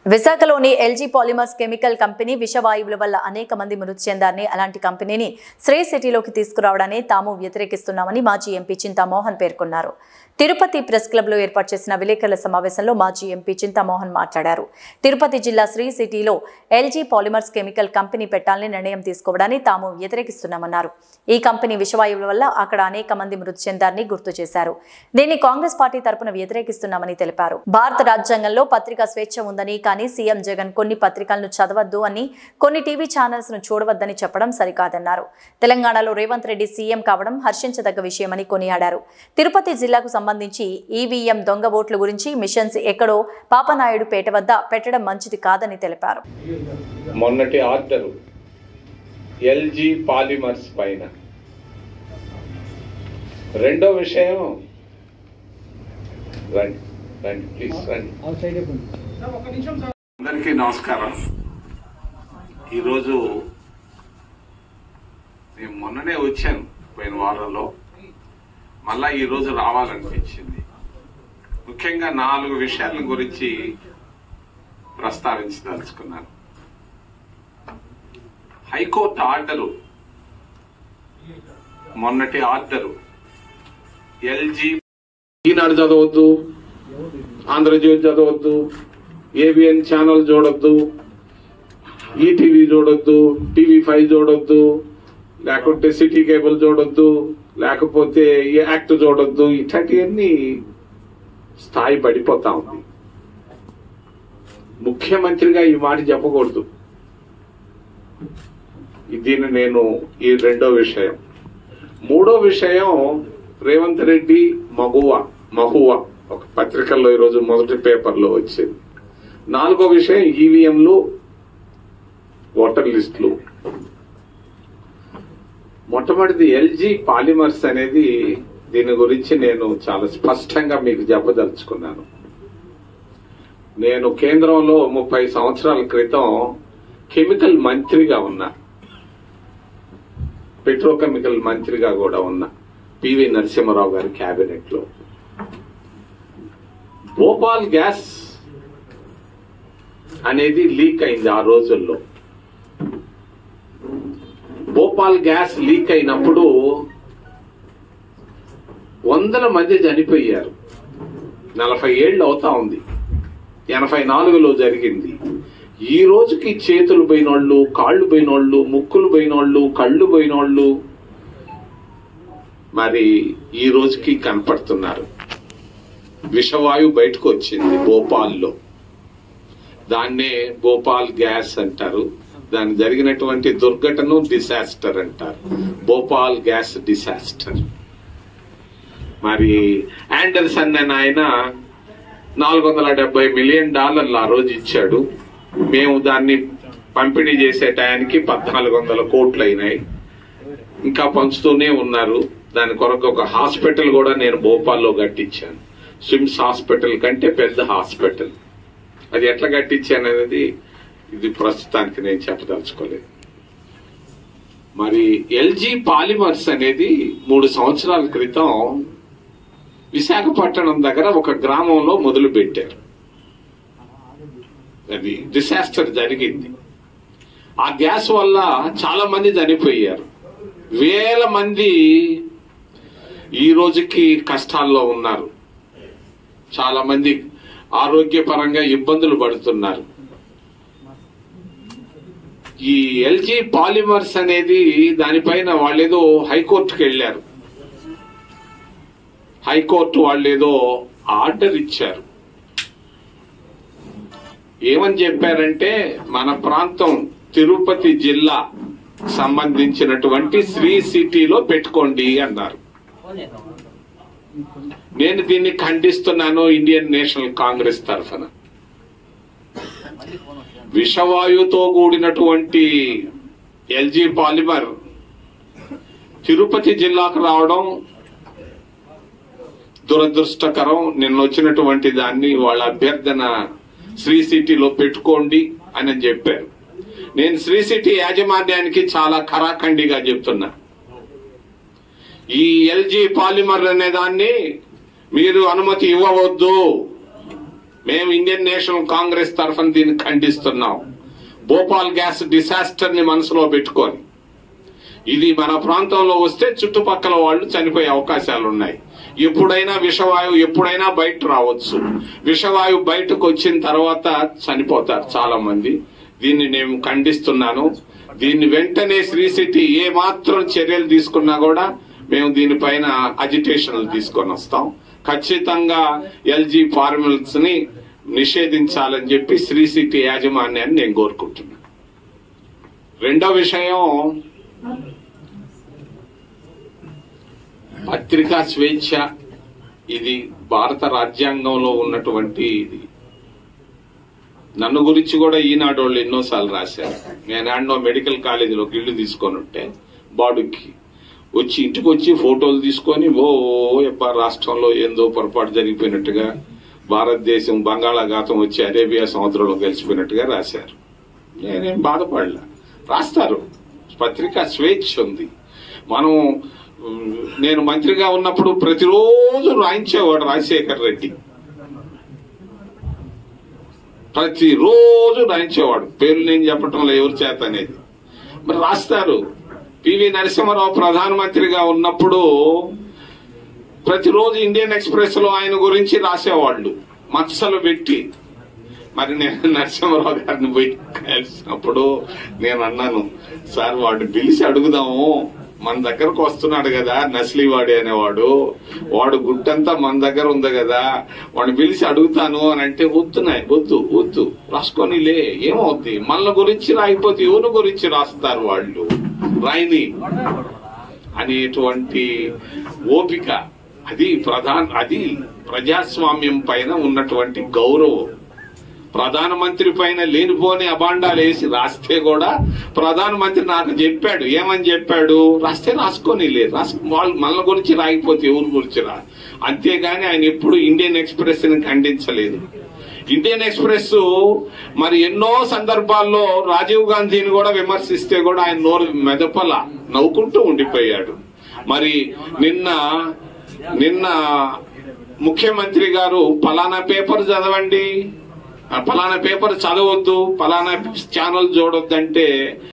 విశాఖలోని LG polymers chemical company విషవాయువుల వల్ల అనేక మంది మృతి చెందారని, అలాంటి కంపెనీని శ్రీ సిటీలోకి తీసుకురావడాన్ని తాము వ్యతిరేకిస్తున్నామని మాజీ ఎంపీ చింతామోహన్ పేర్కొన్నారు. తిరుపతి ప్రెస్ క్లబ్లో ఏర్పాటు చేసిన విలేకరుల సమావేశంలో మాజీ ఎంపీ చింతామోహన్ మాట్లాడారు. తిరుపతి జిల్లా శ్రీ సిటీలో ఎల్జీ పాలిమర్స్ కెమికల్ కంపెనీ పెట్టాలని నిర్ణయం తీసుకోవడాన్ని తాము వ్యతిరేకిస్తున్నామన్నారు. ఈ కంపెనీ విషవాయువుల వల్ల అక్కడ అనేక మంది మృతి చెందారని గుర్తు చేశారు. దీన్ని కాంగ్రెస్ పార్టీ తరపున వ్యతిరేకిస్తున్నామని తెలిపారు. భారత రాజ్యాంగంలో పత్రికా స్వేచ్ఛ ఉందని, కానీ సీఎం జగన్ కొన్ని పత్రికలను చదవద్దు అని, కొన్ని టీవీ ఛానల్స్ ను చూడవద్దని చెప్పడం సరికాదన్నారు. తెలంగాణలో రేవంత్ రెడ్డి సీఎం కావడం హర్షించదగ్గ విషయమని కొనియాడారు. తిరుపతి జిల్లాకు సంబంధించి ఈవీఎం దొంగ ఓట్ల గురించి మిషన్స్ ఎక్కడో పాపనాయుడు పేట వద్ద పెట్టడం మంచిది కాదని తెలిపారు. మొన్నటి ఆర్డర్ ఎల్జీ పాలిమర్స్ పైన. రెండో విషయం, అందరికీ నమస్కారం. ఈరోజు నేను మొన్ననే వచ్చాను, పోయిన వారంలో. మళ్ళా ఈరోజు రావాలనిపించింది. ముఖ్యంగా 4 విషయాల గురించి ప్రస్తావించదలుచుకున్నాను. హైకోర్టు ఆర్డరు, మొన్నటి ఆర్డరు ఎల్జీ ఈనాడు చదవద్దు, ఆంధ్రజ్యోతి చదవద్దు, ఏబిఎన్ ఛానల్ చూడొద్దు, ఈటీవీ చూడొద్దు, టీవీ5 చూడొద్దు, లేకుంటే సిటీ కేబుల్ చూడొద్దు, లేకపోతే ఈ యాక్ట్ చూడొద్దు, ఇట్లాంటివన్నీ స్థాయి పడిపోతా ఉంది. ముఖ్యమంత్రిగా ఈ మాట చెప్పకూడదు. దీన్ని నేను ఈ రెండో విషయం. మూడో విషయం, రేవంత్ రెడ్డి మహువా ఒక పత్రికల్లో ఈరోజు మొదటి పేపర్లో వచ్చింది. 4వ విషయం ఈవీఎంలు, ఓటర్ లిస్టులు. మొట్టమొదటిది ఎల్జీ పాలిమర్స్ అనేది, దీని గురించి నేను చాలా స్పష్టంగా మీకు చెప్పదలుచుకున్నాను. నేను కేంద్రంలో 30 సంవత్సరాల క్రితం కెమికల్ మంత్రిగా ఉన్నా, పెట్రోకెమికల్ మంత్రిగా కూడా ఉన్నా, పివి నరసింహారావు గారి క్యాబినెట్ లో. భోపాల్ గ్యాస్ అనేది లీక్ అయింది ఆ రోజుల్లో. భోపాల్ గ్యాస్ లీక్ అయినప్పుడు 100 మంది చనిపోయారు. 40 ఏళ్ళు అవుతా ఉంది. 84లో జరిగింది. ఈ రోజుకి చేతులు పోయినోళ్ళు, కాళ్ళు పోయినోళ్ళు, ముక్కులు పోయినోళ్ళు, కళ్ళు పోయినోళ్ళు మరి ఈ రోజుకి కనపడుతున్నారు. విషవాయువు బయటకు వచ్చింది భోపాల్లో. దాన్నే భోపాల్ గ్యాస్ అంటారు. దాని జరిగినటువంటి దుర్ఘటన డిసాస్టర్ అంటారు. Bhopal gas disaster. మరి ఆండర్సన్ అని ఆయన $470 మిలియన్ ఆ రోజు ఇచ్చాడు. మేము దాన్ని పంపిణీ చేసే టయానికి 1400 కోట్లు అయినాయి. ఇంకా పంచుతూనే ఉన్నారు. దాని కొరకు ఒక హాస్పిటల్ కూడా నేను భోపాల్లో కట్టించాను. స్విమ్స్ హాస్పిటల్ కంటే పెద్ద హాస్పిటల్. అది ఎట్లా కట్టించాను అనేది ఇది ప్రస్తుతానికి నేను చెప్పదలుచుకోలేదు. మరి ఎల్జీ పాలిమర్స్ అనేది 3 సంవత్సరాల క్రితం విశాఖపట్నం దగ్గర ఒక గ్రామంలో మొదలు పెట్టారు. అది డిసాస్టర్ జరిగింది. ఆ గ్యాస్ వల్ల చాలా మంది చనిపోయారు. వేల మంది ఈ రోజుకి కష్టాల్లో ఉన్నారు. చాలా మంది ఆరోగ్యపరంగా ఇబ్బందులు పడుతున్నారు. ఈ ఎల్జీ పాలిమర్స్ అనేది దానిపైన వాళ్ళేదో హైకోర్టుకు వెళ్లారు. హైకోర్టు వాళ్ళేదో ఆర్డర్ ఇచ్చారు. ఏమని చెప్పారంటే, మన ప్రాంతం తిరుపతి జిల్లా సంబంధించినటువంటి శ్రీ సిటీలో పెట్టుకోండి అన్నారు. నేను దీన్ని ఖండిస్తున్నాను ఇండియన్ నేషనల్ కాంగ్రెస్ తరఫున. విషవాయువుతో కూడినటువంటి ఎల్జీ పాలిమర్ తిరుపతి జిల్లాకు రావడం దురదృష్టకరం. నిన్న వచ్చినటువంటి దాన్ని వాళ్ళ అభ్యర్థన శ్రీ సిటీలో పెట్టుకోండి అని చెప్పారు. నేను శ్రీ సిటీ యాజమాన్యానికి చాలా ఖరాఖండిగా చెప్తున్నా, ఈ ఎల్జీ పాలిమర్ అనే దాన్ని మీరు అనుమతి ఇవ్వవద్దు. మేము ఇండియన్ నేషనల్ కాంగ్రెస్ తరఫున దీన్ని ఖండిస్తున్నాం. భోపాల్ గ్యాస్ డిసాస్టర్ ని మనసులో పెట్టుకొని ఇది మన ప్రాంతంలో వస్తే చుట్టుపక్కల వాళ్ళు చనిపోయే అవకాశాలు ఉన్నాయి. ఎప్పుడైనా విషవాయువు ఎప్పుడైనా బయట రావచ్చు. విషవాయువు బయటకు వచ్చిన తర్వాత చనిపోతారు చాలా మంది. దీన్ని నేను ఖండిస్తున్నాను. దీన్ని వెంటనే శ్రీ సిటీ ఏ మాత్రం చర్యలు తీసుకున్నా కూడా మేము దీనిపైన అజిటేషన్లు తీసుకొని వస్తాం. ఖచ్చితంగా ఎల్జీ ఫార్ముల్స్ ని నిషేధించాలని చెప్పి శ్రీ సిటీ యాజమాన్యాన్ని నేను కోరుకుంటున్నాను. రెండో విషయం, పత్రికా స్వేచ్ఛ. ఇది భారత రాజ్యాంగంలో ఉన్నటువంటి ఇది. నన్ను గురించి కూడా ఈనాడు వాళ్ళు ఎన్నోసార్లు రాశారు. నేను ఆడనో మెడికల్ కాలేజీలో ఇల్లు తీసుకొని ఉంటే బాడుకి వచ్చి ఇంటికి వచ్చి ఫోటోలు తీసుకొని రాష్ట్రంలో ఏందో పొరపాటు జరిగిపోయినట్టుగా, భారతదేశం బంగాళాఖాతం వచ్చి అరేబియా సముద్రంలో కలిసిపోయినట్టుగా రాశారు. నేనేం బాధపడలే. రాస్తారు, పత్రికా స్వేచ్ఛ ఉంది. నేను మంత్రిగా ఉన్నప్పుడు ప్రతిరోజు రాయించేవాడు రాజశేఖర్ రెడ్డి. ప్రతిరోజు రాయించేవాడు. పేర్లు నేను చెప్పటంలో ఎవరి చేత అనేది మరి రాస్తారు. పివి నరసింహారావు ప్రధానమంత్రిగా ఉన్నప్పుడు ప్రతిరోజు ఇండియన్ ఎక్స్ప్రెస్ లో ఆయన గురించి రాసేవాళ్ళు మచ్చలు పెట్టి. మరి నేను నరసింహారావు గారిని పోయి కలిసినప్పుడు నేను అన్నాను, సార్ వాడు పిలిచి అడుగుదాము, మన దగ్గరకు వస్తున్నాడు కదా నస్లీవాడి అనేవాడు, వాడు గుట్టంతా మన దగ్గర ఉంది కదా, వాడిని పిలిచి అడుగుతాను అని అంటే వద్దు రాసుకొనిలే, ఏమవుద్ది, మన గురించి రాయిపోతే ఎవరి గురించి రాస్తారు వాళ్ళు, రాయిని అనేటువంటి ఓపిక. అది ప్రజాస్వామ్యం పైన ఉన్నటువంటి గౌరవం. ప్రధానమంత్రి పైన లేనిపోని అబాండాలు వేసి రాస్తే కూడా ప్రధానమంత్రి నాకు చెప్పాడు, ఏమని చెప్పాడు, రాస్తే రాసుకొని వాళ్ళు మన గురించి రాయిపోతే ఎవరి గురించి అంతేగాని ఆయన ఎప్పుడు ఇండియన్ ఎక్స్ప్రెస్ ని ఖండించలేదు. ఇండియన్ ఎక్స్ప్రెస్ మరి ఎన్నో సందర్భాల్లో రాజీవ్ గాంధీని కూడా విమర్శిస్తే కూడా ఆయన నోరు మెదపల, నవ్వుకుంటూ ఉండిపోయాడు. మరి నిన్న ముఖ్యమంత్రి గారు పలానా పేపర్ చదవండి, పలానా పేపర్ చదవద్దు, పలానా ఛానల్ చూడొద్దంటే